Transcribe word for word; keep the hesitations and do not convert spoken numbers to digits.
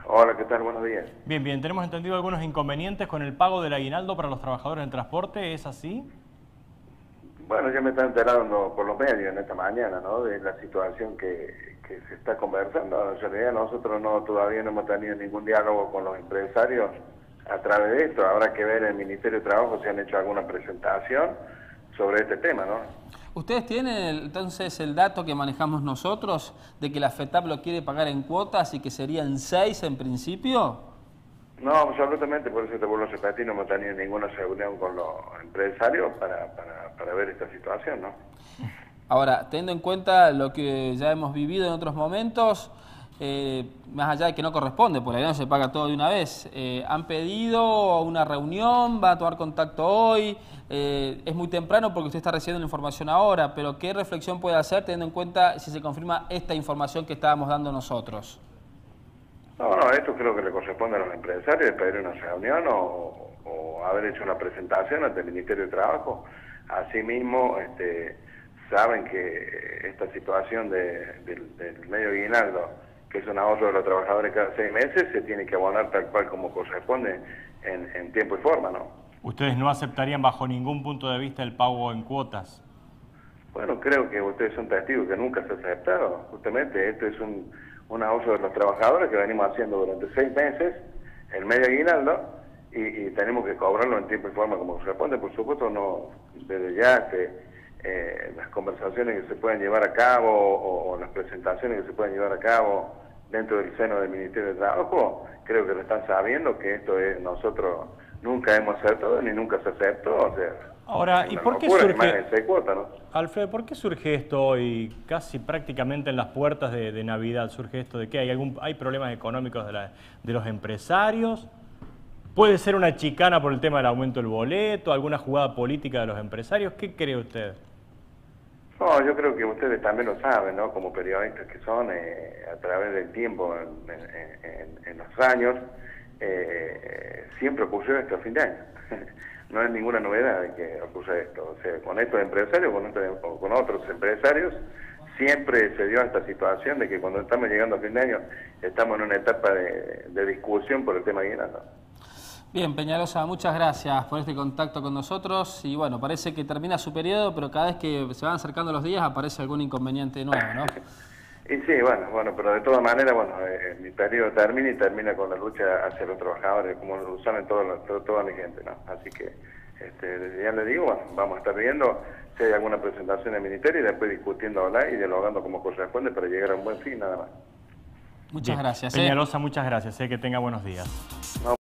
Hola, ¿qué tal? Buenos días. Bien, bien, tenemos entendido algunos inconvenientes con el pago del aguinaldo para los trabajadores del transporte, ¿es así? Bueno, ya me está enterando por los medios en esta mañana, ¿no? De la situación que, que se está conversando. En realidad nosotros no todavía no hemos tenido ningún diálogo con los empresarios a través de esto. Habrá que ver en el Ministerio de Trabajo si han hecho alguna presentación sobre este tema, ¿no? ¿Ustedes tienen entonces el dato que manejamos nosotros de que la FETAP lo quiere pagar en cuotas y que serían seis en principio? No, absolutamente, por eso te vuelvo a repetir, no hemos tenido ninguna reunión con los empresarios para, para, para ver esta situación, ¿no? Ahora, teniendo en cuenta lo que ya hemos vivido en otros momentos, eh, más allá de que no corresponde, por ahí no se paga todo de una vez, eh, ¿han pedido una reunión? ¿Va a tomar contacto hoy? Eh, es muy temprano porque usted está recibiendo la información ahora, pero ¿qué reflexión puede hacer teniendo en cuenta si se confirma esta información que estábamos dando nosotros? No, no, esto creo que le corresponde a los empresarios, pedir una reunión o, o haber hecho una presentación ante el Ministerio de Trabajo. Asimismo, este, saben que esta situación de, del, del medio aguinaldo, que es un ahorro de los trabajadores cada seis meses, se tiene que abonar tal cual como corresponde en, en tiempo y forma, ¿no? ¿Ustedes no aceptarían bajo ningún punto de vista el pago en cuotas? Bueno, creo que ustedes son testigos que nunca se ha aceptado. Justamente esto es un, un ahorro de los trabajadores que venimos haciendo durante seis meses, el medio aguinaldo, y, y tenemos que cobrarlo en tiempo y forma como corresponde. Por supuesto, no desde ya este, eh, las conversaciones que se pueden llevar a cabo o, o las presentaciones que se pueden llevar a cabo dentro del seno del Ministerio de Trabajo, creo que lo están sabiendo que esto es nosotros nunca hemos aceptado ni nunca se aceptó. O sea, ahora, ¿y por qué locura, surge, seis cuotas, ¿no? Alfredo, por qué surge esto hoy, casi prácticamente en las puertas de, de Navidad? ¿Surge esto de qué? ¿Hay, algún, hay problemas económicos de, la, de los empresarios? ¿Puede ser una chicana por el tema del aumento del boleto? ¿Alguna jugada política de los empresarios? ¿Qué cree usted? No, yo creo que ustedes también lo saben, ¿no? Como periodistas que son, eh, a través del tiempo, en, en, en, en los años, eh, siempre ocurrió esto a fin de año. No es ninguna novedad de que ocurra esto. O sea, con estos empresarios, con, estos, o con otros empresarios, siempre se dio esta situación de que cuando estamos llegando a fin de año, estamos en una etapa de, de discusión por el tema aguinaldo. Bien, Peñalosa, muchas gracias por este contacto con nosotros y bueno, parece que termina su periodo, pero cada vez que se van acercando los días aparece algún inconveniente nuevo, ¿no? Y sí, bueno, bueno, pero de todas maneras, bueno, eh, mi periodo termina y termina con la lucha hacia los trabajadores, como lo saben toda la, toda, toda la gente, ¿no? Así que, este, desde ya les digo, bueno, vamos a estar viendo si hay alguna presentación del Ministerio y después discutiendo hablar y dialogando como corresponde para llegar a un buen fin, nada más. Muchas Bien. gracias. Peñalosa, ¿eh? Muchas gracias, ¿eh? Que tenga buenos días. No,